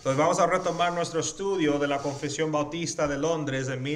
Entonces vamos a retomar nuestro estudio de la Confesión Bautista de Londres de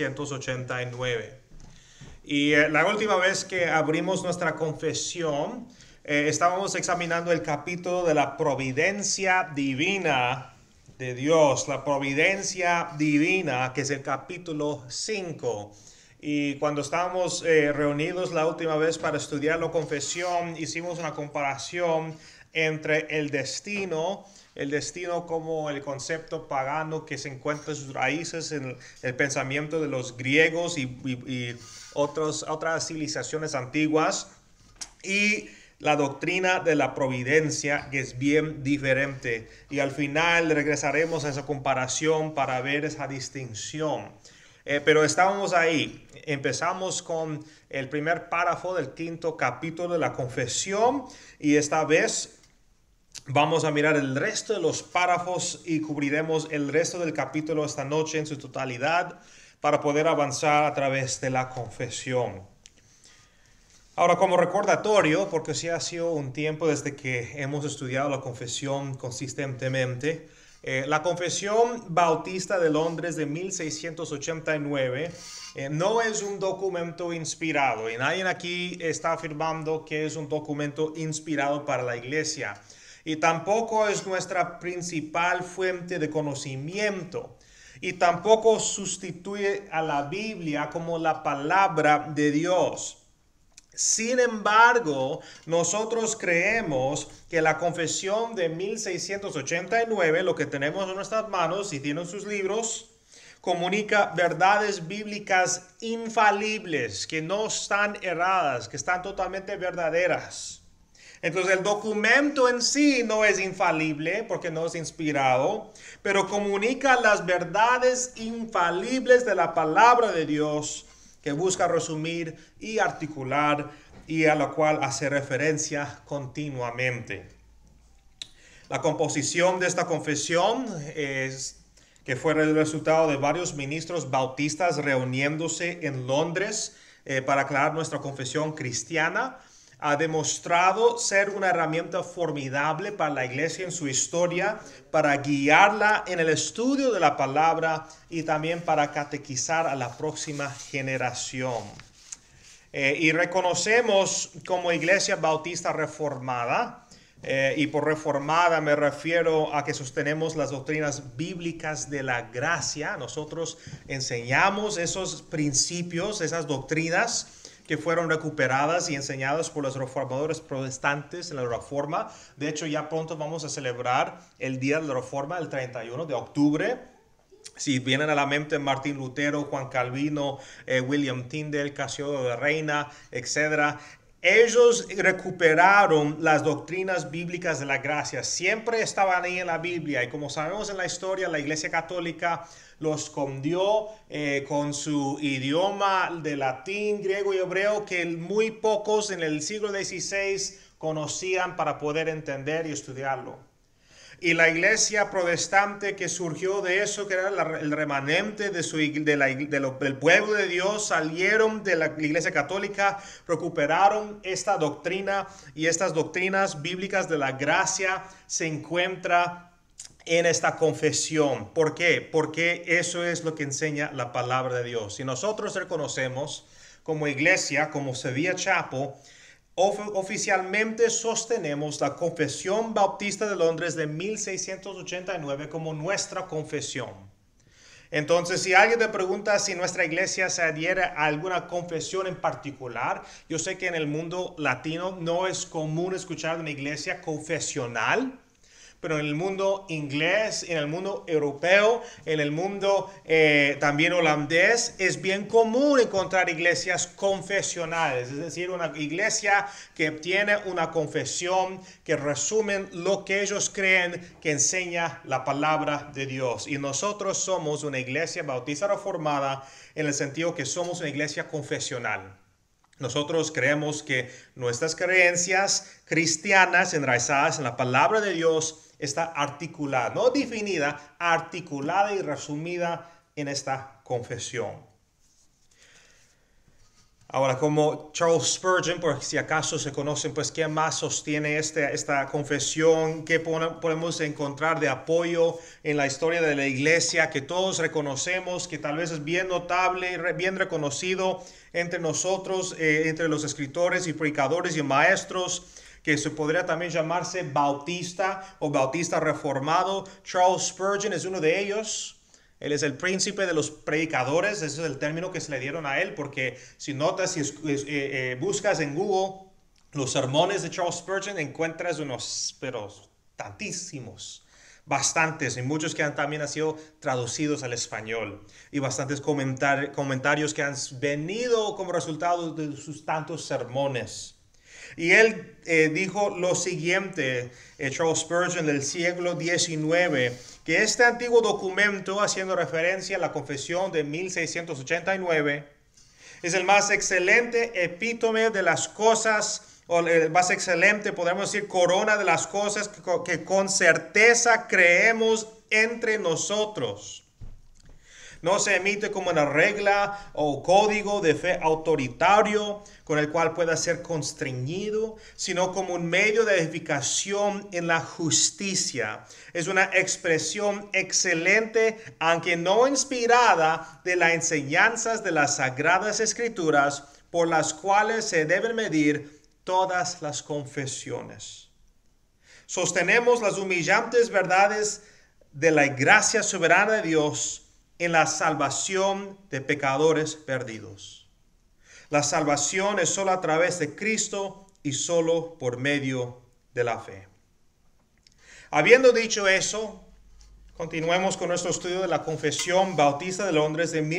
1689. Y la última vez que abrimos nuestra confesión, estábamos examinando el capítulo de la providencia divina de Dios, la providencia divina, que es el capítulo 5. Y cuando estábamos reunidos la última vez para estudiar la confesión, hicimos una comparación entre el destino como el concepto pagano que se encuentra sus raíces en el pensamiento de los griegos y otras civilizaciones antiguas, y la doctrina de la providencia, que es bien diferente. Y al final regresaremos a esa comparación para ver esa distinción. Pero estábamos ahí. Empezamos con el primer párrafo del 5º capítulo de la confesión, y esta vez vamos a mirar el resto de los párrafos y cubriremos el resto del capítulo esta noche en su totalidad para poder avanzar a través de la confesión. Ahora, como recordatorio, porque sí ha sido un tiempo desde que hemos estudiado la confesión consistentemente, la Confesión Bautista de Londres de 1689 no es un documento inspirado, y nadie aquí está afirmando que es un documento inspirado para la Iglesia. Y tampoco es nuestra principal fuente de conocimiento. Y tampoco sustituye a la Biblia como la palabra de Dios. Sin embargo, nosotros creemos que la confesión de 1689, lo que tenemos en nuestras manos y tienen sus libros, comunica verdades bíblicas infalibles, que no están erradas, que están totalmente verdaderas. Entonces el documento en sí no es infalible porque no es inspirado, pero comunica las verdades infalibles de la palabra de Dios, que busca resumir y articular y a la cual hace referencia continuamente. La composición de esta confesión es que fue el resultado de varios ministros bautistas reuniéndose en Londres para aclarar nuestra confesión cristiana. Ha demostrado ser una herramienta formidable para la Iglesia en su historia, para guiarla en el estudio de la palabra y también para catequizar a la próxima generación. Y reconocemos como Iglesia Bautista Reformada, y por reformada me refiero a que sostenemos las doctrinas bíblicas de la gracia. Nosotros enseñamos esos principios, esas doctrinas que fueron recuperadas y enseñadas por los reformadores protestantes en la Reforma. De hecho, ya pronto vamos a celebrar el Día de la Reforma, el 31 de octubre. Si vienen a la mente Martín Lutero, Juan Calvino, William Tyndale, Casiodoro de Reina, etc., ellos recuperaron las doctrinas bíblicas de la gracia. Siempre estaban ahí en la Biblia, y como sabemos en la historia, la Iglesia Católica lo escondió con su idioma de latín, griego y hebreo, que muy pocos en el siglo XVI conocían para poder entender y estudiarlo. Y la iglesia protestante que surgió de eso, que era el remanente del pueblo de Dios, salieron de la iglesia católica, recuperaron esta doctrina, y estas doctrinas bíblicas de la gracia se encuentran en esta confesión. ¿Por qué? Porque eso es lo que enseña la palabra de Dios. Si nosotros reconocemos como iglesia, como Sevilla Chapel, oficialmente sostenemos la Confesión Bautista de Londres de 1689 como nuestra confesión. Entonces, si alguien te pregunta si nuestra iglesia se adhiere a alguna confesión en particular, yo sé que en el mundo latino no es común escuchar de una iglesia confesional, pero en el mundo inglés, en el mundo europeo, en el mundo también holandés, es bien común encontrar iglesias confesionales, es decir, una iglesia que tiene una confesión que resumen lo que ellos creen que enseña la palabra de Dios. Y nosotros somos una iglesia bautista reformada en el sentido que somos una iglesia confesional. Nosotros creemos que nuestras creencias cristianas enraizadas en la palabra de Dios está articulada, no definida, articulada y resumida en esta confesión. Ahora, como Charles Spurgeon, por si acaso se conocen, pues, ¿quién más sostiene esta confesión? ¿Qué podemos encontrar de apoyo en la historia de la iglesia que todos reconocemos, que tal vez es bien notable, bien reconocido entre nosotros, entre los escritores y predicadores y maestros, que se podría también llamarse bautista o bautista reformado? Charles Spurgeon es uno de ellos. Él es el príncipe de los predicadores, ese es el término que se le dieron a él, porque si notas, si buscas en Google los sermones de Charles Spurgeon, encuentras unos, pero tantísimos, bastantes, y muchos que también han sido traducidos al español, y bastantes comentarios que han venido como resultado de sus tantos sermones. Y él dijo lo siguiente, Charles Spurgeon del siglo XIX, que este antiguo documento, haciendo referencia a la confesión de 1689, es el más excelente epítome de las cosas, o el más excelente, podemos decir, corona de las cosas que con certeza creemos entre nosotros. No se emite como una regla o código de fe autoritario con el cual pueda ser constreñido, sino como un medio de edificación en la justicia. Es una expresión excelente, aunque no inspirada, de las enseñanzas de las Sagradas Escrituras, por las cuales se deben medir todas las confesiones. Sostenemos las humillantes verdades de la gracia soberana de Dios en la salvación de pecadores perdidos. La salvación es solo a través de Cristo y solo por medio de la fe. Habiendo dicho eso, continuemos con nuestro estudio de la Confesión Bautista de Londres de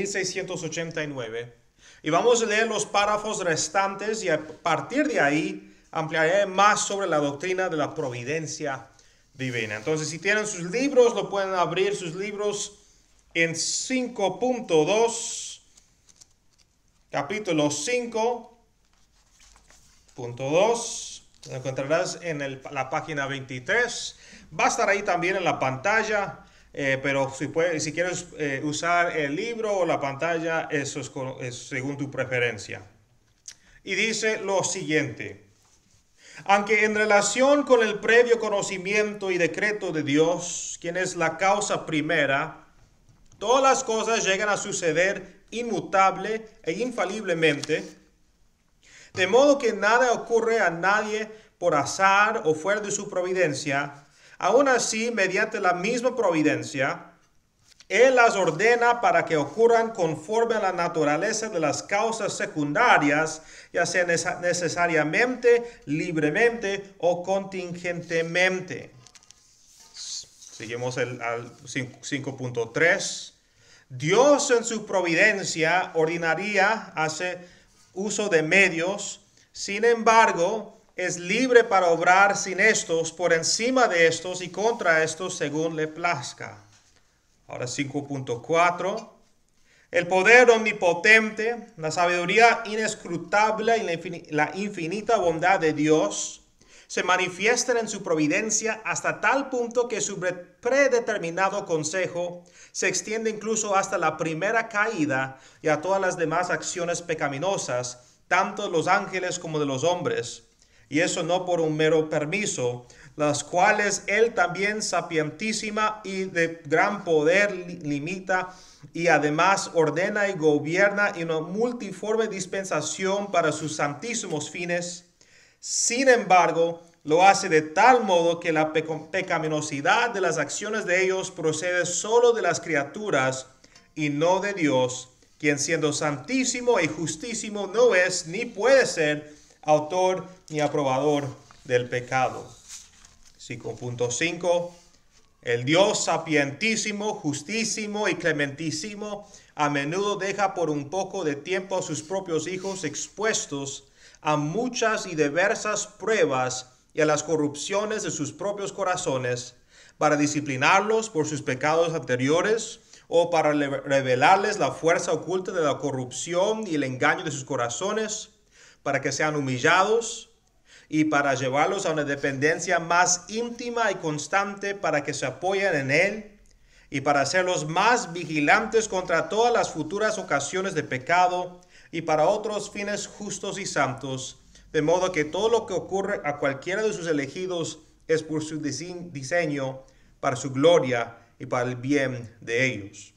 1689 y vamos a leer los párrafos restantes y a partir de ahí ampliaré más sobre la doctrina de la providencia divina. Entonces, si tienen sus libros, lo pueden abrir sus libros en 5.2, capítulo 5.2, lo encontrarás en la página 23. Va a estar ahí también en la pantalla, pero si quieres usar el libro o la pantalla, eso es según tu preferencia. Y dice lo siguiente: aunque en relación con el previo conocimiento y decreto de Dios, quien es la causa primera, todas las cosas llegan a suceder inmutable e infaliblemente, de modo que nada ocurre a nadie por azar o fuera de su providencia. Aún así, mediante la misma providencia, Él las ordena para que ocurran conforme a la naturaleza de las causas secundarias, ya sea necesariamente, libremente o contingentemente. Seguimos al 5.3. Dios en su providencia ordinaria hace uso de medios, sin embargo, es libre para obrar sin estos, por encima de estos y contra estos según le plazca. Ahora 5.4. El poder omnipotente, la sabiduría inescrutable y la infinita bondad de Dios se manifiestan en su providencia hasta tal punto que su predeterminado consejo se extiende incluso hasta la primera caída y a todas las demás acciones pecaminosas, tanto de los ángeles como de los hombres. Y eso no por un mero permiso, las cuales Él también sapientísima y de gran poder limita y además ordena y gobierna en una multiforme dispensación para sus santísimos fines. Sin embargo, lo hace de tal modo que la pecaminosidad de las acciones de ellos procede solo de las criaturas y no de Dios, quien siendo santísimo y justísimo no es ni puede ser autor ni aprobador del pecado. 5.5. El Dios sapientísimo, justísimo y clementísimo a menudo deja por un poco de tiempo a sus propios hijos expuestos a muchas y diversas pruebas y a las corrupciones de sus propios corazones, para disciplinarlos por sus pecados anteriores o para revelarles la fuerza oculta de la corrupción y el engaño de sus corazones, para que sean humillados y para llevarlos a una dependencia más íntima y constante, para que se apoyen en Él y para hacerlos más vigilantes contra todas las futuras ocasiones de pecado y para otros fines justos y santos, de modo que todo lo que ocurre a cualquiera de sus elegidos es por su diseño, para su gloria y para el bien de ellos.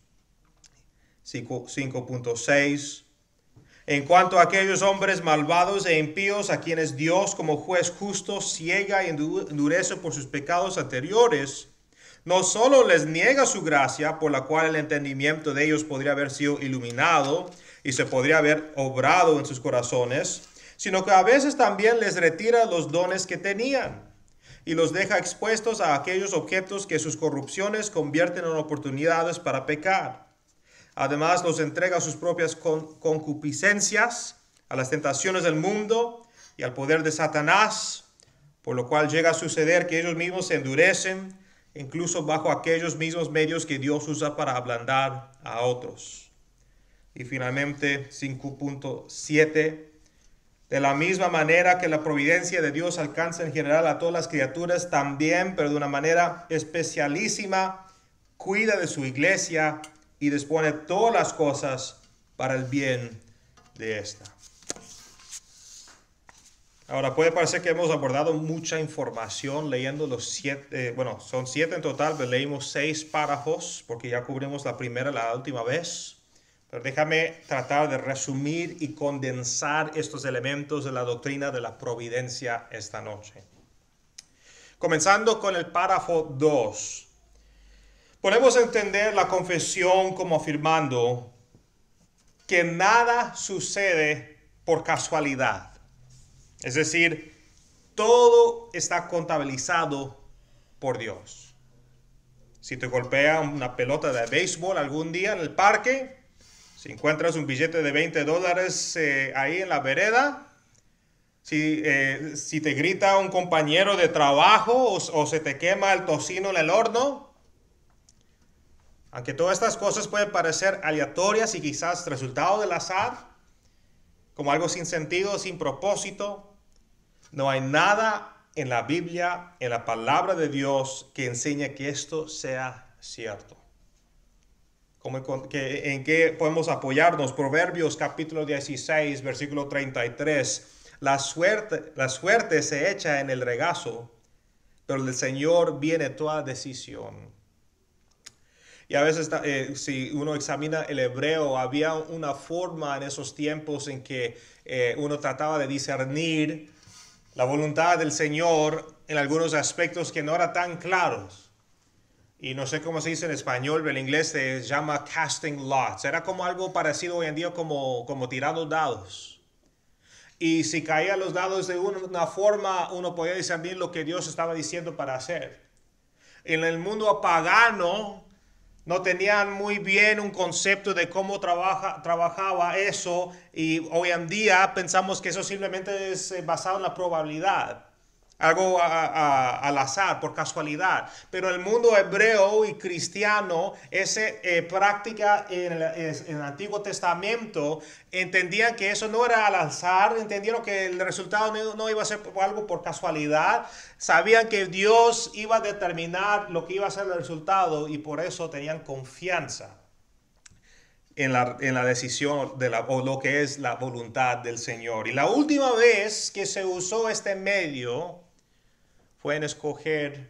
5.6. En cuanto a aquellos hombres malvados e impíos a quienes Dios como juez justo ciega y endurece por sus pecados anteriores, no solo les niega su gracia, por la cual el entendimiento de ellos podría haber sido iluminado y se podría haber obrado en sus corazones, sino que a veces también les retira los dones que tenían y los deja expuestos a aquellos objetos que sus corrupciones convierten en oportunidades para pecar. Además, los entrega a sus propias concupiscencias, a las tentaciones del mundo y al poder de Satanás, por lo cual llega a suceder que ellos mismos se endurecen, incluso bajo aquellos mismos medios que Dios usa para ablandar a otros. Y finalmente, 5.7. De la misma manera que la providencia de Dios alcanza en general a todas las criaturas, también, pero de una manera especialísima, cuida de su iglesia y dispone todas las cosas para el bien de esta. Ahora, puede parecer que hemos abordado mucha información leyendo los 7, son 7 en total, pero leímos 6 párrafos porque ya cubrimos la primera la última vez. Pero déjame tratar de resumir y condensar estos elementos de la doctrina de la providencia esta noche. Comenzando con el párrafo 2. Podemos entender la confesión como afirmando que nada sucede por casualidad. Es decir, todo está contabilizado por Dios. Si te golpea una pelota de béisbol algún día en el parque, si encuentras un billete de $20 ahí en la vereda, si te grita un compañero de trabajo o se te quema el tocino en el horno, aunque todas estas cosas pueden parecer aleatorias y quizás resultado del azar, como algo sin sentido, sin propósito, no hay nada en la Biblia, en la palabra de Dios, que enseñe que esto sea cierto. ¿En qué podemos apoyarnos? Proverbios capítulo 16, versículo 33. La suerte se echa en el regazo, pero del Señor viene toda decisión. Y a veces, si uno examina el hebreo, había una forma en esos tiempos en que uno trataba de discernir la voluntad del Señor en algunos aspectos que no eran tan claros. Y no sé cómo se dice en español, pero en inglés se llama casting lots. Era como algo parecido hoy en día como tirando dados. Y si caían los dados de una forma, uno podía discernir lo que Dios estaba diciendo para hacer. En el mundo pagano no tenían muy bien un concepto de cómo trabajaba eso, y hoy en día pensamos que eso simplemente es basado en la probabilidad. Algo al azar, por casualidad. Pero el mundo hebreo y cristiano, esa práctica en el Antiguo Testamento, entendían que eso no era al azar, entendieron que el resultado no iba a ser algo por casualidad, sabían que Dios iba a determinar lo que iba a ser el resultado y por eso tenían confianza en la decisión o lo que es la voluntad del Señor. Y la última vez que se usó este medio fue en escoger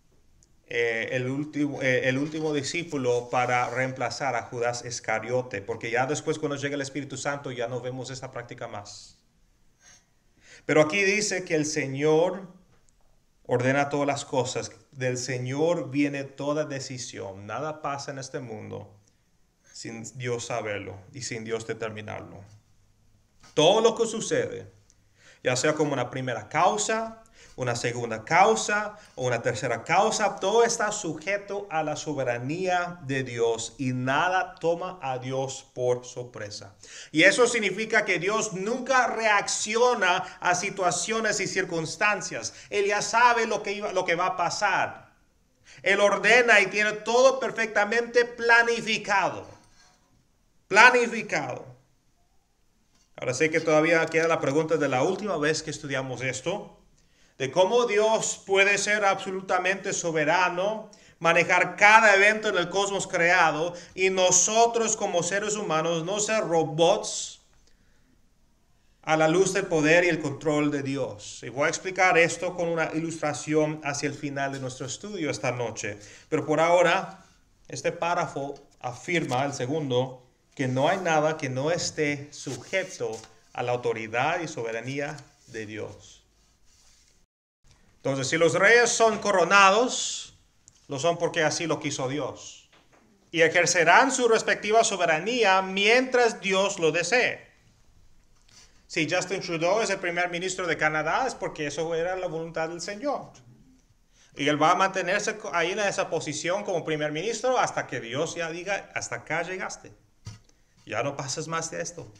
el último discípulo para reemplazar a Judas Iscariote, porque ya después, cuando llega el Espíritu Santo, ya no vemos esta práctica más. Pero aquí dice que el Señor ordena todas las cosas, del Señor viene toda decisión. Nada pasa en este mundo sin Dios saberlo y sin Dios determinarlo. Todo lo que sucede, ya sea como una primera causa, una segunda causa o una tercera causa, todo está sujeto a la soberanía de Dios y nada toma a Dios por sorpresa. Y eso significa que Dios nunca reacciona a situaciones y circunstancias. Él ya sabe lo que va a pasar. Él ordena y tiene todo perfectamente planificado. Planificado. Ahora sé que todavía queda la pregunta de la última vez que estudiamos esto, de cómo Dios puede ser absolutamente soberano, manejar cada evento en el cosmos creado, y nosotros como seres humanos no ser robots, a la luz del poder y el control de Dios. Y voy a explicar esto con una ilustración hacia el final de nuestro estudio esta noche. Pero por ahora, este párrafo afirma, el segundo, que no hay nada que no esté sujeto a la autoridad y soberanía de Dios. Entonces, si los reyes son coronados, lo son porque así lo quiso Dios. Y ejercerán su respectiva soberanía mientras Dios lo desee. Si Justin Trudeau es el primer ministro de Canadá, es porque eso era la voluntad del Señor. Y él va a mantenerse ahí en esa posición como primer ministro hasta que Dios ya diga, hasta acá llegaste. Ya no pases más de esto.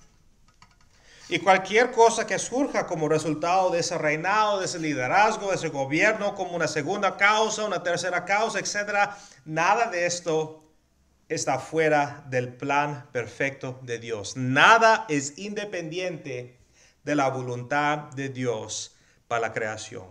Y cualquier cosa que surja como resultado de ese reinado, de ese liderazgo, de ese gobierno, como una segunda causa, una tercera causa, etc., nada de esto está fuera del plan perfecto de Dios. Nada es independiente de la voluntad de Dios para la creación.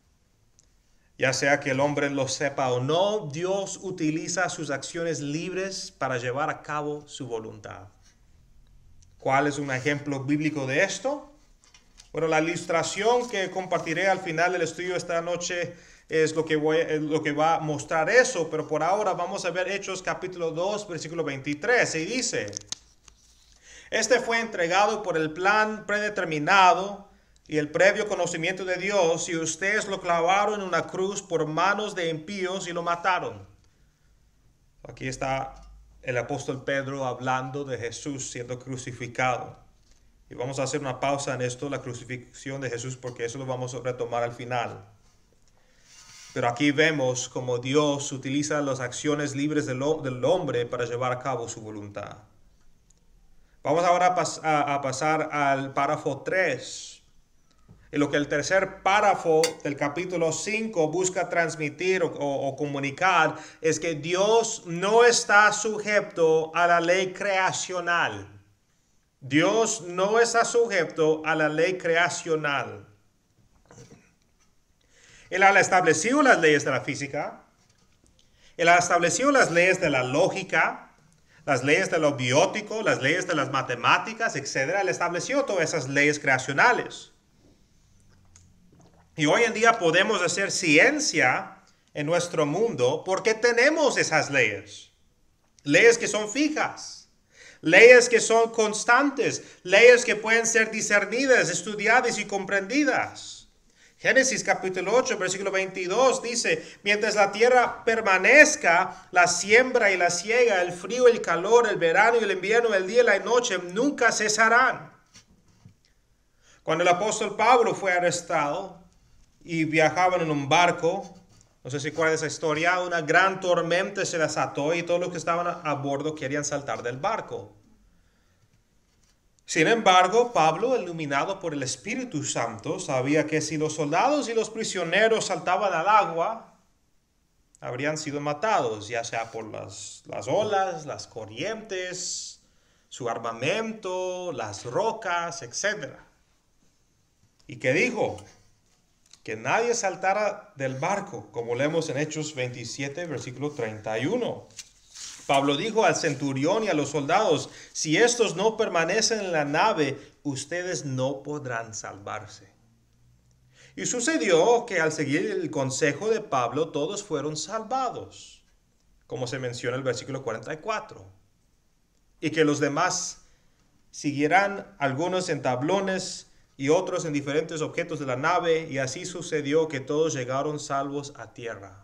Ya sea que el hombre lo sepa o no, Dios utiliza sus acciones libres para llevar a cabo su voluntad. ¿Cuál es un ejemplo bíblico de esto? Bueno, la ilustración que compartiré al final del estudio esta noche es lo que va a mostrar eso, pero por ahora vamos a ver Hechos capítulo 2, versículo 23, y dice: este fue entregado por el plan predeterminado y el previo conocimiento de Dios, y ustedes lo clavaron en una cruz por manos de impíos y lo mataron. Aquí está el apóstol Pedro hablando de Jesús siendo crucificado. Y vamos a hacer una pausa en esto, la crucifixión de Jesús, porque eso lo vamos a retomar al final. Pero aquí vemos cómo Dios utiliza las acciones libres del hombre para llevar a cabo su voluntad. Vamos ahora a pasar al párrafo 3. Y lo que el tercer párrafo del capítulo 5 busca transmitir o comunicar es que Dios no está sujeto a la ley creacional. Dios no está sujeto a la ley creacional. Él ha establecido las leyes de la física, Él ha establecido las leyes de la lógica, las leyes de lo biótico, las leyes de las matemáticas, etc. Él estableció todas esas leyes creacionales. Y hoy en día podemos hacer ciencia en nuestro mundo porque tenemos esas leyes. Leyes que son fijas, leyes que son constantes, leyes que pueden ser discernidas, estudiadas y comprendidas. Génesis capítulo 8, versículo 22 dice: mientras la tierra permanezca, la siembra y la siega, el frío y el calor, el verano y el invierno, el día y la noche, nunca cesarán. Cuando el apóstol Pablo fue arrestado y viajaban en un barco, no sé si recuerdan esa historia, una gran tormenta se desató y todos los que estaban a bordo querían saltar del barco. Sin embargo, Pablo, iluminado por el Espíritu Santo, sabía que si los soldados y los prisioneros saltaban al agua, habrían sido matados, ya sea por las olas, las corrientes, su armamento, las rocas, etc. ¿Y qué dijo? Que nadie saltara del barco, como leemos en Hechos 27, versículo 31. Pablo dijo al centurión y a los soldados: si estos no permanecen en la nave, ustedes no podrán salvarse. Y sucedió que al seguir el consejo de Pablo, todos fueron salvados, como se menciona en el versículo 44. Y que los demás siguieran, algunos en tablones y otros en diferentes objetos de la nave, y así sucedió que todos llegaron salvos a tierra.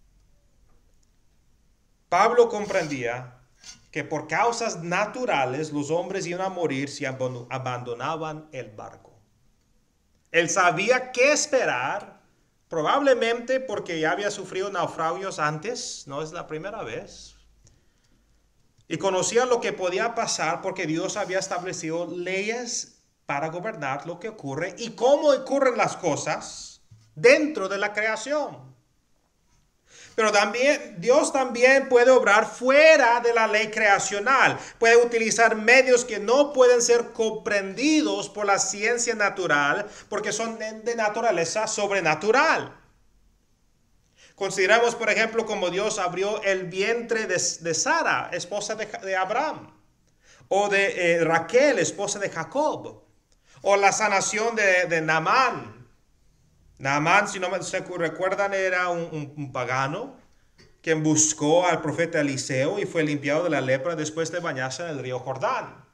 Pablo comprendía que por causas naturales los hombres iban a morir si abandonaban el barco. Él sabía qué esperar, probablemente porque ya había sufrido naufragios antes, no es la primera vez. Y conocía lo que podía pasar porque Dios había establecido leyes para gobernar lo que ocurre y cómo ocurren las cosas dentro de la creación. Pero también Dios también puede obrar fuera de la ley creacional. Puede utilizar medios que no pueden ser comprendidos por la ciencia natural porque son de naturaleza sobrenatural. Consideramos, por ejemplo, como Dios abrió el vientre de Sara, esposa de Abraham, o de Raquel, esposa de Jacob, O la sanación de Naamán. Naamán, si no se recuerdan, era un pagano quien buscó al profeta Eliseo y fue limpiado de la lepra después de bañarse en el río Jordán.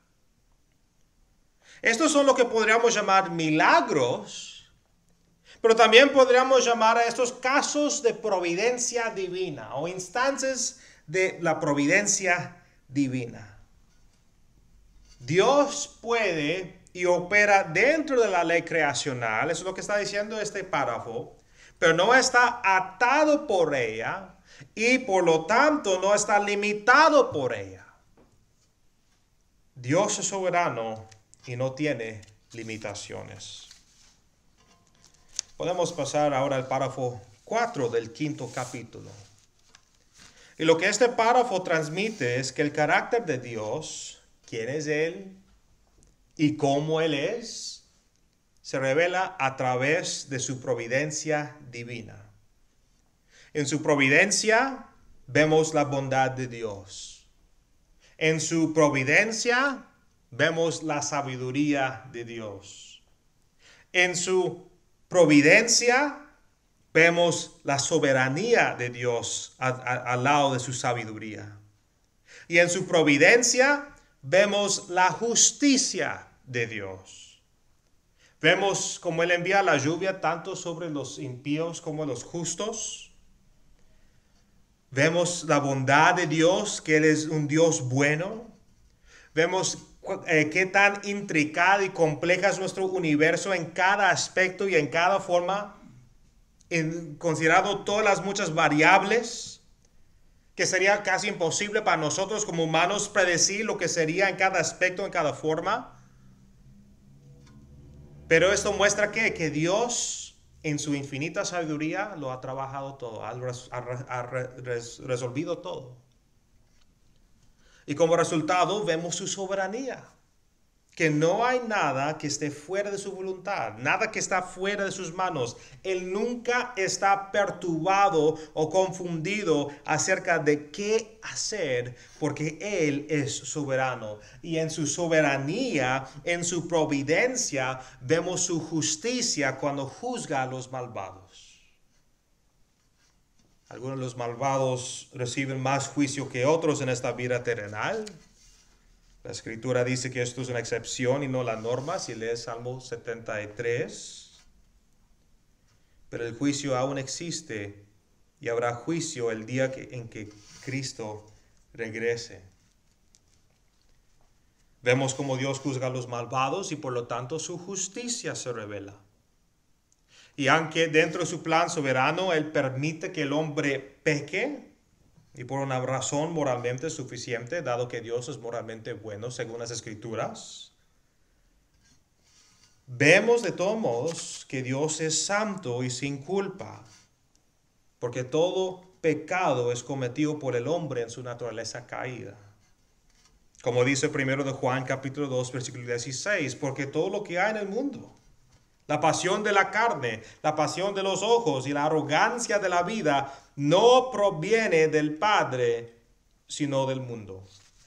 Estos son lo que podríamos llamar milagros, pero también podríamos llamar a estos casos de providencia divina o instancias de la providencia divina. Dios puede y opera dentro de la ley creacional, eso es lo que está diciendo este párrafo, pero no está atado por ella y por lo tanto no está limitado por ella. Dios es soberano y no tiene limitaciones. Podemos pasar ahora al párrafo 4 del 5º capítulo. Y lo que este párrafo transmite es que el carácter de Dios, quién es Él y cómo Él es, se revela a través de su providencia divina. En su providencia vemos la bondad de Dios. En su providencia vemos la sabiduría de Dios. En su providencia vemos la soberanía de Dios al lado de su sabiduría. Y en su providencia vemos la justicia de Dios. Vemos cómo Él envía la lluvia tanto sobre los impíos como los justos. Vemos la bondad de Dios, que Él es un Dios bueno. Vemos qué tan intricado y complejo es nuestro universo en cada aspecto y en cada forma, considerando todas las muchas variables, que sería casi imposible para nosotros como humanos predecir lo que sería en cada aspecto, en cada forma. Pero esto muestra que Dios, en su infinita sabiduría, lo ha trabajado todo, ha resolvido todo. Y como resultado vemos su soberanía, que no hay nada que esté fuera de su voluntad, nada que está fuera de sus manos. Él nunca está perturbado o confundido acerca de qué hacer, porque Él es soberano. Y en su soberanía, en su providencia, vemos su justicia cuando juzga a los malvados. Algunos de los malvados reciben más juicio que otros en esta vida terrenal. La Escritura dice que esto es una excepción y no la norma, si lees Salmo 73. Pero el juicio aún existe y habrá juicio el día en que Cristo regrese. Vemos cómo Dios juzga a los malvados y por lo tanto su justicia se revela. Y aunque dentro de su plan soberano Él permite que el hombre peque, y por una razón moralmente suficiente, dado que Dios es moralmente bueno según las Escrituras, vemos de todos modos que Dios es santo y sin culpa, porque todo pecado es cometido por el hombre en su naturaleza caída. Como dice primero de Juan capítulo 2 versículo 16, porque todo lo que hay en el mundo, la pasión de la carne, la pasión de los ojos y la arrogancia de la vida no proviene del Padre, sino del mundo.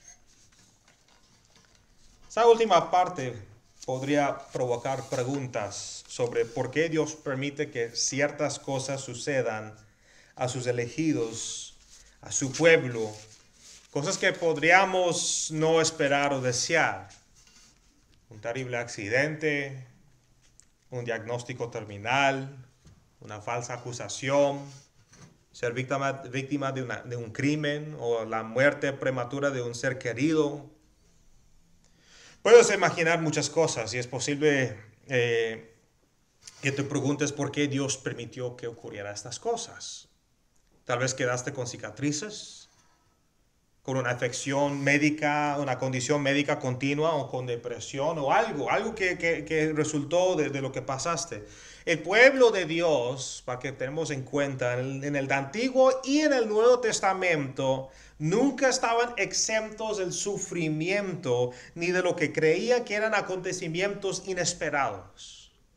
Esta última parte podría provocar preguntas sobre por qué Dios permite que ciertas cosas sucedan a sus elegidos, a su pueblo, cosas que podríamos no esperar o desear. Un terrible accidente, un diagnóstico terminal, una falsa acusación, ser víctima de un crimen o la muerte prematura de un ser querido. Puedes imaginar muchas cosas y es posible que te preguntes por qué Dios permitió que ocurrieran estas cosas. Tal vez quedaste con cicatrices, con una afección médica, una condición médica continua o con depresión o algo que resultó de lo que pasaste. El pueblo de Dios, para que tenemos en cuenta, en el Antiguo y en el Nuevo Testamento, nunca estaban exentos del sufrimiento ni de lo que creían que eran acontecimientos inesperados.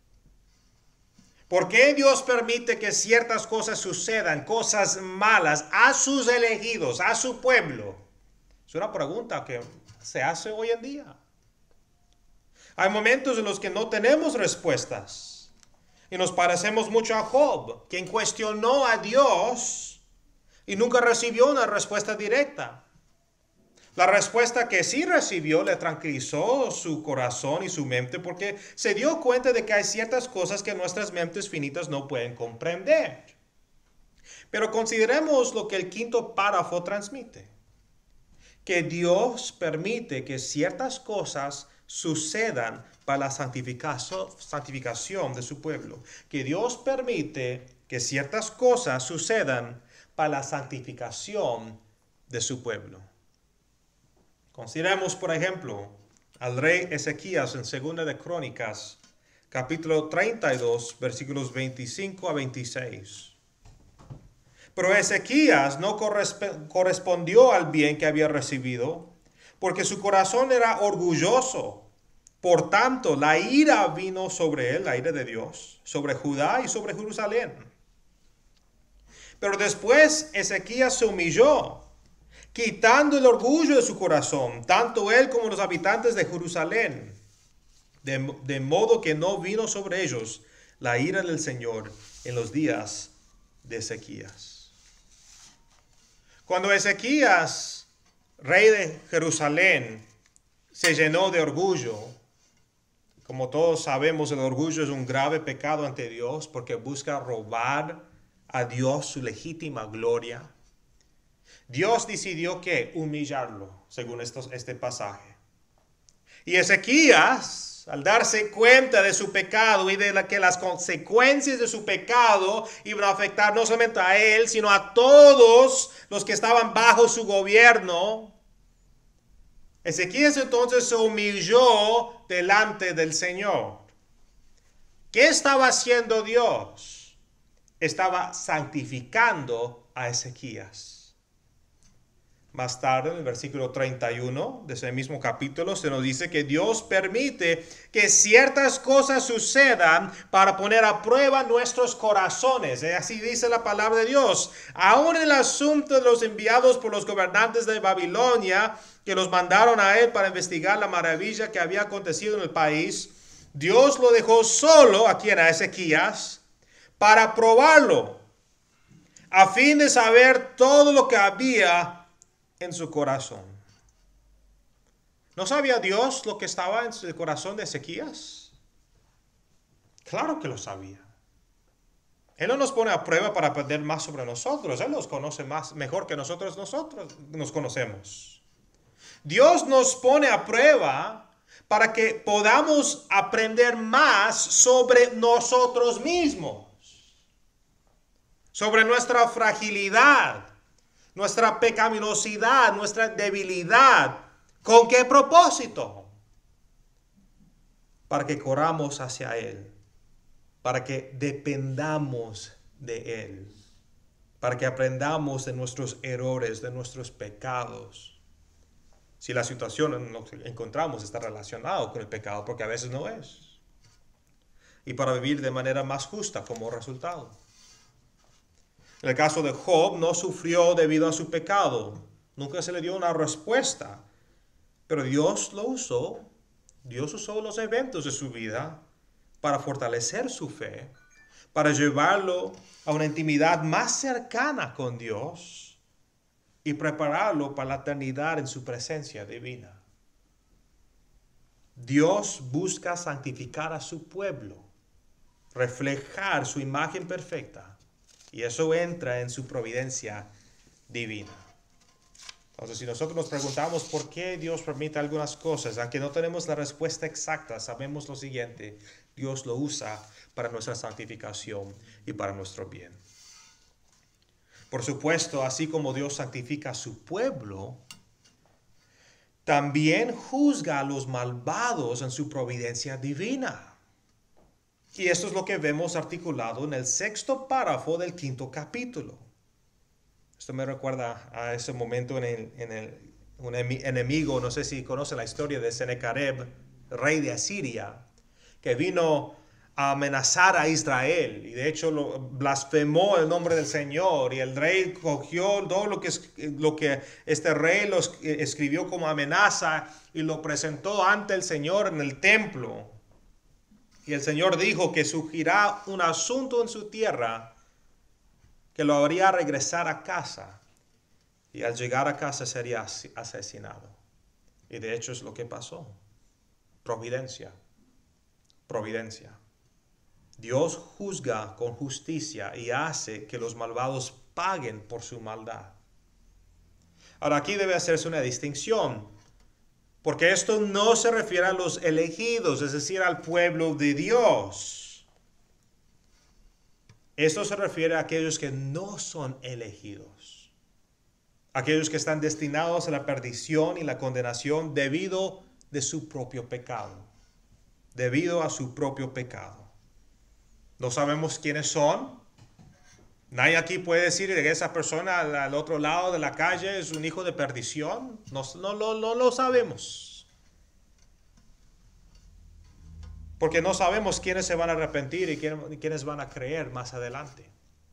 ¿Por qué Dios permite que ciertas cosas sucedan, cosas malas, a sus elegidos, a su pueblo? Es una pregunta que se hace hoy en día. Hay momentos en los que no tenemos respuestas y nos parecemos mucho a Job, quien cuestionó a Dios y nunca recibió una respuesta directa. La respuesta que sí recibió le tranquilizó su corazón y su mente porque se dio cuenta de que hay ciertas cosas que nuestras mentes finitas no pueden comprender. Pero consideremos lo que el quinto párrafo transmite. Que Dios permite que ciertas cosas sucedan para la santificación de su pueblo. Que Dios permite que ciertas cosas sucedan para la santificación de su pueblo. Consideremos, por ejemplo, al rey Ezequías en 2 de Crónicas, capítulo 32, versículos 25 a 26. Pero Ezequías no correspondió al bien que había recibido, porque su corazón era orgulloso. Por tanto, la ira vino sobre él, la ira de Dios, sobre Judá y sobre Jerusalén. Pero después Ezequías se humilló, quitando el orgullo de su corazón, tanto él como los habitantes de Jerusalén, de modo que no vino sobre ellos la ira del Señor en los días de Ezequías. Cuando Ezequías, rey de Jerusalén, se llenó de orgullo, como todos sabemos, el orgullo es un grave pecado ante Dios porque busca robar a Dios su legítima gloria. Dios decidió que humillarlo, según este pasaje. Y Ezequías, al darse cuenta de su pecado y de que las consecuencias de su pecado iban a afectar no solamente a él, sino a todos los que estaban bajo su gobierno, Ezequías entonces se humilló delante del Señor. ¿Qué estaba haciendo Dios? Estaba santificando a Ezequías. Más tarde, en el versículo 31 de ese mismo capítulo, se nos dice que Dios permite que ciertas cosas sucedan para poner a prueba nuestros corazones. Así dice la palabra de Dios. Aún en el asunto de los enviados por los gobernantes de Babilonia, que los mandaron a él para investigar la maravilla que había acontecido en el país, Dios lo dejó solo, a quien, a Ezequías, para probarlo, a fin de saber todo lo que había en su corazón. ¿No sabía Dios lo que estaba en el corazón de Ezequías? Claro que lo sabía. Él no nos pone a prueba para aprender más sobre nosotros. Él nos conoce mejor que nosotros nos conocemos. Dios nos pone a prueba para que podamos aprender más sobre nosotros mismos, sobre nuestra fragilidad, nuestra pecaminosidad, nuestra debilidad. ¿Con qué propósito? Para que corramos hacia Él, para que dependamos de Él, para que aprendamos de nuestros errores, de nuestros pecados. Si la situación en la que encontramos está relacionada con el pecado, porque a veces no es. Y para vivir de manera más justa como resultado. En el caso de Job, no sufrió debido a su pecado. Nunca se le dio una respuesta. Pero Dios lo usó. Dios usó los eventos de su vida para fortalecer su fe, para llevarlo a una intimidad más cercana con Dios y prepararlo para la eternidad en su presencia divina. Dios busca santificar a su pueblo, reflejar su imagen perfecta. Y eso entra en su providencia divina. Entonces, si nosotros nos preguntamos por qué Dios permite algunas cosas, aunque no tenemos la respuesta exacta, sabemos lo siguiente: Dios lo usa para nuestra santificación y para nuestro bien. Por supuesto, así como Dios santifica a su pueblo, también juzga a los malvados en su providencia divina. Y esto es lo que vemos articulado en el 6º párrafo del 5º capítulo. Esto me recuerda a ese momento un enemigo, no sé si conocen la historia de Sennacherib, rey de Asiria, que vino a amenazar a Israel. Y de hecho blasfemó el nombre del Señor. Y el rey cogió todo lo que este rey escribió como amenaza y lo presentó ante el Señor en el templo. Y el Señor dijo que surgirá un asunto en su tierra que lo haría regresar a casa. Y al llegar a casa sería asesinado. Y de hecho es lo que pasó. Providencia. Providencia. Dios juzga con justicia y hace que los malvados paguen por su maldad. Ahora aquí debe hacerse una distinción, porque esto no se refiere a los elegidos, es decir, al pueblo de Dios. Esto se refiere a aquellos que no son elegidos, aquellos que están destinados a la perdición y la condenación debido a su propio pecado, debido a su propio pecado. No sabemos quiénes son. Nadie aquí puede decir que esa persona al otro lado de la calle es un hijo de perdición. No lo sabemos. Porque no sabemos quiénes se van a arrepentir y quiénes van a creer más adelante.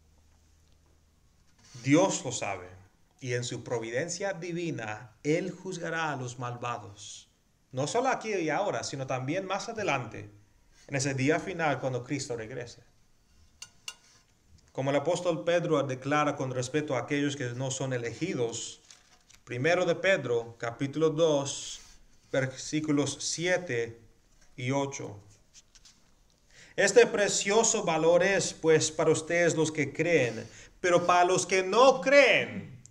Dios lo sabe. Y en su providencia divina, Él juzgará a los malvados. No solo aquí y ahora, sino también más adelante, en ese día final cuando Cristo regrese. Como el apóstol Pedro declara con respecto a aquellos que no son elegidos, primero de Pedro, capítulo 2, versículos 7 y 8. Este precioso valor es, pues, para ustedes los que creen, pero para los que no creen,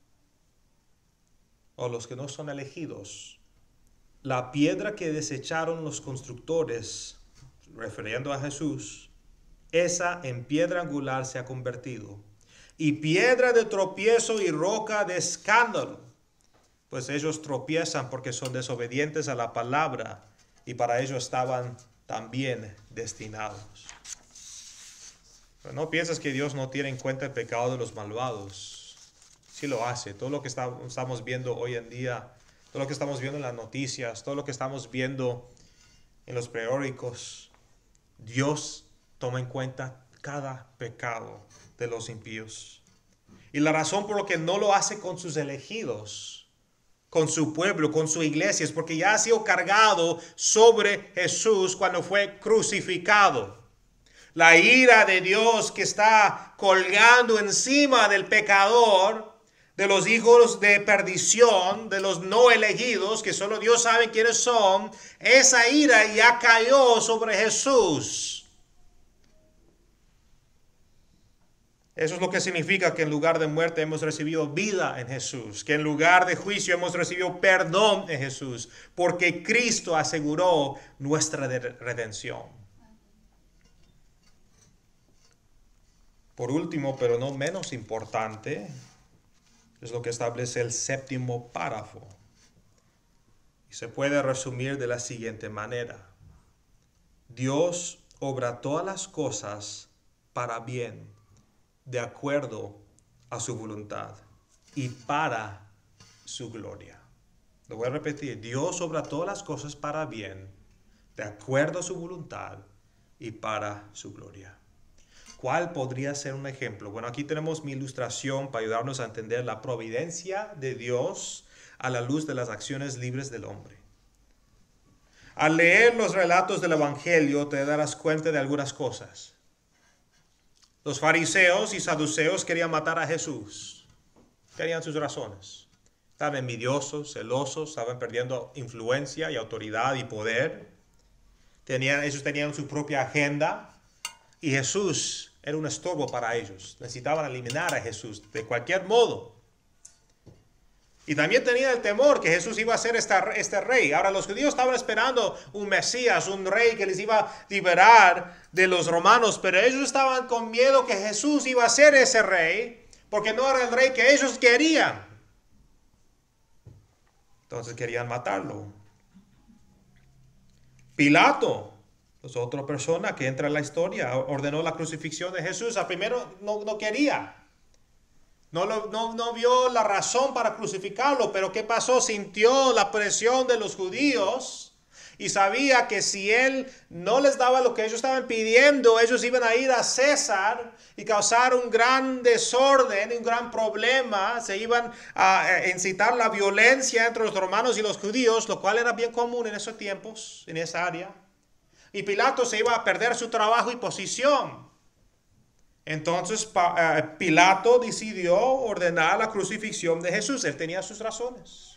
o los que no son elegidos, la piedra que desecharon los constructores, refiriendo a Jesús, esa en piedra angular se ha convertido, y piedra de tropiezo y roca de escándalo, pues ellos tropiezan porque son desobedientes a la palabra, y para ello estaban también destinados. Pero no piensas que Dios no tiene en cuenta el pecado de los malvados. Sí lo hace. Todo lo que estamos viendo hoy en día, todo lo que estamos viendo en las noticias, todo lo que estamos viendo en los periódicos, Dios toma en cuenta cada pecado de los impíos. Y la razón por la que no lo hace con sus elegidos, con su pueblo, con su iglesia, es porque ya ha sido cargado sobre Jesús cuando fue crucificado. La ira de Dios que está colgando encima del pecador, de los hijos de perdición, de los no elegidos, que solo Dios sabe quiénes son, esa ira ya cayó sobre Jesús. Eso es lo que significa que en lugar de muerte hemos recibido vida en Jesús, que en lugar de juicio hemos recibido perdón en Jesús, porque Cristo aseguró nuestra redención. Por último, pero no menos importante, es lo que establece el séptimo párrafo. Y se puede resumir de la siguiente manera. Dios obra todas las cosas para bien, de acuerdo a su voluntad y para su gloria. Lo voy a repetir. Dios obra todas las cosas para bien, de acuerdo a su voluntad y para su gloria. ¿Cuál podría ser un ejemplo? Bueno, aquí tenemos mi ilustración para ayudarnos a entender la providencia de Dios a la luz de las acciones libres del hombre. Al leer los relatos del Evangelio te darás cuenta de algunas cosas. Los fariseos y saduceos querían matar a Jesús. Tenían sus razones. Estaban envidiosos, celosos, estaban perdiendo influencia y autoridad y poder. Ellos tenían su propia agenda y Jesús era un estorbo para ellos. Necesitaban eliminar a Jesús de cualquier modo. Y también tenían el temor que Jesús iba a ser este rey. Ahora los judíos estaban esperando un Mesías, un rey que les iba a liberar de los romanos. Pero ellos estaban con miedo que Jesús iba a ser ese rey, porque no era el rey que ellos querían. Entonces querían matarlo. Pilato, pues otra persona que entra en la historia, ordenó la crucifixión de Jesús. Al primero no quería. No vio la razón para crucificarlo, pero ¿qué pasó? Sintió la presión de los judíos y sabía que si él no les daba lo que ellos estaban pidiendo, ellos iban a ir a César y causar un gran desorden, un gran problema. Se iban a incitar la violencia entre los romanos y los judíos, lo cual era bien común en esos tiempos, en esa área. Y Pilato se iba a perder su trabajo y posición. Entonces Pilato decidió ordenar la crucifixión de Jesús. Él tenía sus razones.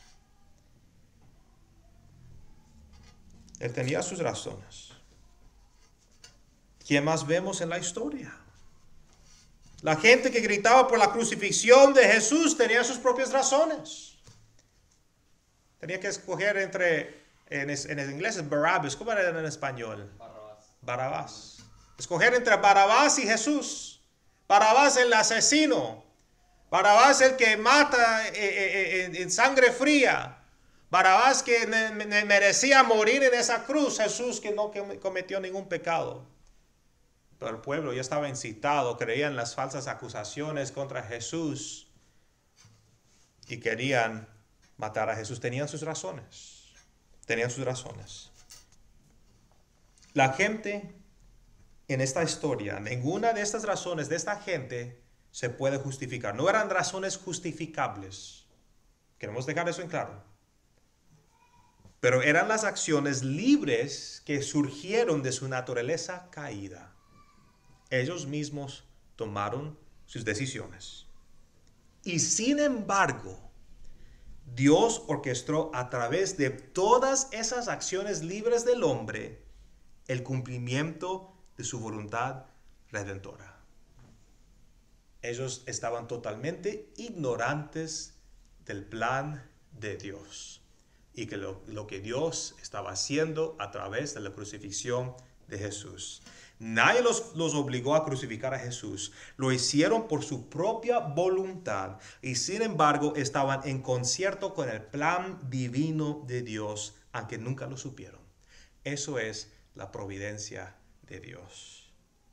Él tenía sus razones. ¿Quién más vemos en la historia? La gente que gritaba por la crucifixión de Jesús tenía sus propias razones. Tenía que escoger entre, en inglés es Barabbas, ¿cómo era en español? Barabás. Escoger entre Barabás y Jesús. Barabás el asesino. Barabás el que mata en sangre fría. Barabás que merecía morir en esa cruz. Jesús que no cometió ningún pecado. Pero el pueblo ya estaba incitado, creían las falsas acusaciones contra Jesús y querían matar a Jesús. Tenían sus razones. Tenían sus razones. La gente en esta historia, ninguna de estas razones de esta gente se puede justificar. No eran razones justificables. Queremos dejar eso en claro. Pero eran las acciones libres que surgieron de su naturaleza caída. Ellos mismos tomaron sus decisiones. Y sin embargo, Dios orquestó a través de todas esas acciones libres del hombre el cumplimiento de su voluntad redentora. Ellos estaban totalmente ignorantes del plan de Dios y que lo que Dios estaba haciendo a través de la crucifixión de Jesús. Nadie los obligó a crucificar a Jesús. Lo hicieron por su propia voluntad y sin embargo estaban en concierto con el plan divino de Dios, aunque nunca lo supieron. Eso es la providencia de Dios.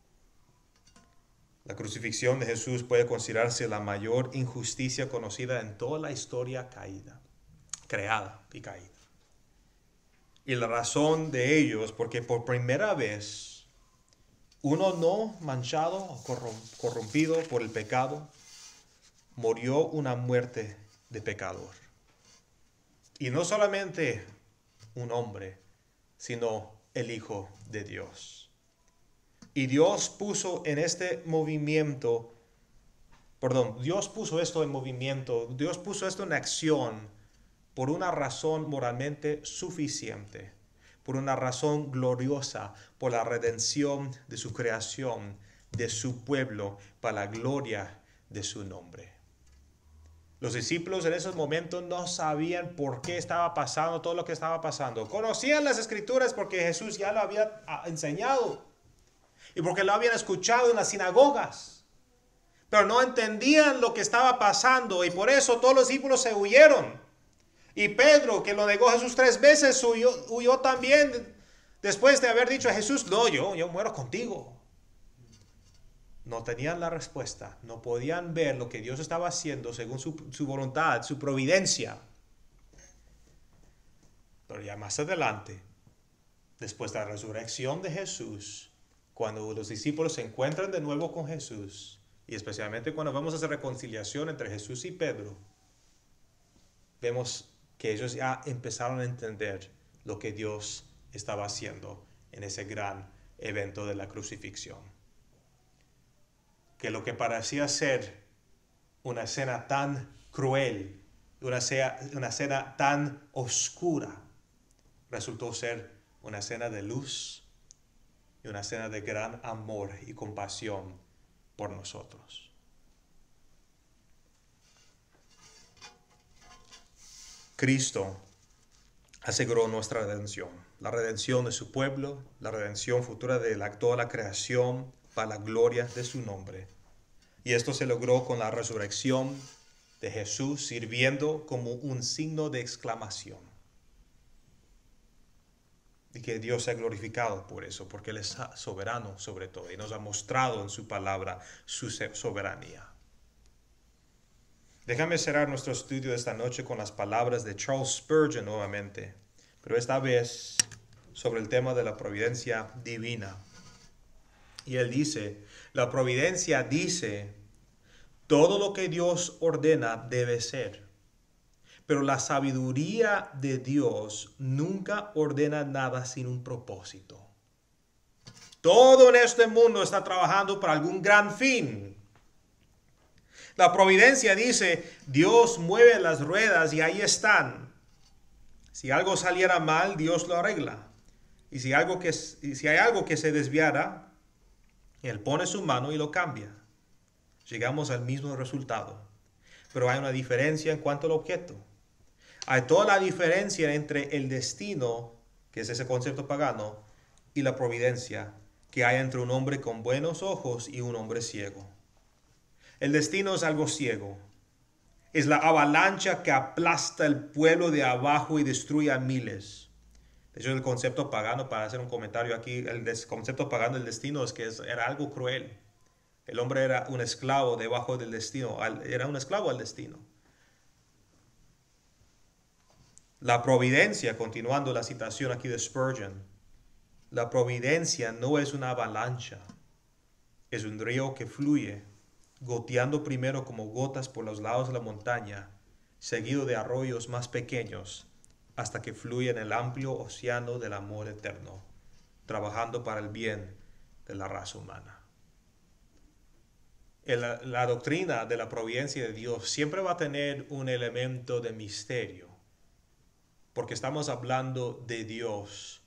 La crucifixión de Jesús puede considerarse la mayor injusticia conocida en toda la historia creada y caída. Y la razón de ello es porque por primera vez uno no manchado o corrompido por el pecado murió una muerte de pecador. Y no solamente un hombre, sino el Hijo de Dios. Y Dios puso esto en movimiento, Dios puso esto en acción por una razón moralmente suficiente, por una razón gloriosa, por la redención de su creación, de su pueblo, para la gloria de su nombre. Los discípulos en esos momentos no sabían por qué estaba pasando todo lo que estaba pasando. Conocían las escrituras porque Jesús ya lo había enseñado y porque lo habían escuchado en las sinagogas. Pero no entendían lo que estaba pasando y por eso todos los discípulos se huyeron. Y Pedro, que lo negó a Jesús 3 veces, huyó también después de haber dicho a Jesús, no, yo muero contigo. No tenían la respuesta, no podían ver lo que Dios estaba haciendo según su voluntad, su providencia. Pero ya más adelante, después de la resurrección de Jesús, cuando los discípulos se encuentran de nuevo con Jesús, y especialmente cuando vamos a hacer reconciliación entre Jesús y Pedro, vemos que ellos ya empezaron a entender lo que Dios estaba haciendo en ese gran evento de la crucifixión. Que lo que parecía ser una escena tan cruel, una escena tan oscura, resultó ser una escena de luz y una escena de gran amor y compasión por nosotros. Cristo aseguró nuestra redención, la redención de su pueblo, la redención futura de toda la creación, para la gloria de su nombre. Y esto se logró con la resurrección de Jesús, sirviendo como un signo de exclamación. Y que Dios sea glorificado por eso, porque Él es soberano sobre todo y nos ha mostrado en su palabra su soberanía. Déjame cerrar nuestro estudio de esta noche con las palabras de Charles Spurgeon nuevamente, pero esta vez sobre el tema de la providencia divina. Y él dice, la providencia dice, todo lo que Dios ordena debe ser. Pero la sabiduría de Dios nunca ordena nada sin un propósito. Todo en este mundo está trabajando para algún gran fin. La providencia dice, Dios mueve las ruedas y ahí están. Si algo saliera mal, Dios lo arregla. Y si hay algo que se desviara, Él pone su mano y lo cambia. Llegamos al mismo resultado. Pero hay una diferencia en cuanto al objeto. Hay toda la diferencia entre el destino, que es ese concepto pagano, y la providencia, que hay entre un hombre con buenos ojos y un hombre ciego. El destino es algo ciego. Es la avalancha que aplasta el pueblo de abajo y destruye a miles. De hecho, el concepto pagano, para hacer un comentario aquí, el concepto pagano del destino es que era algo cruel. El hombre era un esclavo debajo del destino, era un esclavo al destino. La providencia, continuando la citación aquí de Spurgeon, la providencia no es una avalancha, es un río que fluye, goteando primero como gotas por los lados de la montaña, seguido de arroyos más pequeños, hasta que fluye en el amplio océano del amor eterno, trabajando para el bien de la raza humana. La doctrina de la providencia de Dios siempre va a tener un elemento de misterio, porque estamos hablando de Dios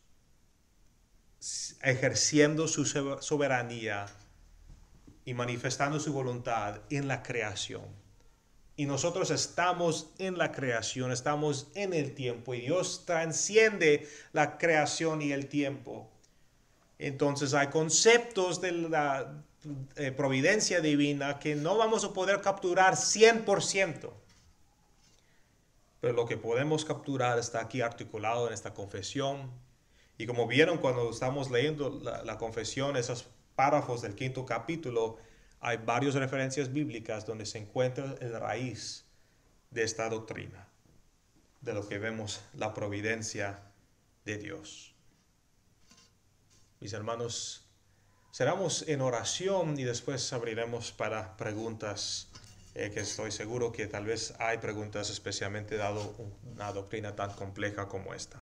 ejerciendo su soberanía y manifestando su voluntad en la creación. Y nosotros estamos en la creación, estamos en el tiempo, y Dios trasciende la creación y el tiempo. Entonces hay conceptos de la providencia divina que no vamos a poder capturar 100%. Pero lo que podemos capturar está aquí articulado en esta confesión. Y como vieron cuando estamos leyendo la confesión, esos párrafos del 5º capítulo, hay varias referencias bíblicas donde se encuentra la raíz de esta doctrina, de lo que vemos, la providencia de Dios. Mis hermanos, cerramos en oración y después abriremos para preguntas, que estoy seguro que tal vez hay preguntas, especialmente dado una doctrina tan compleja como esta.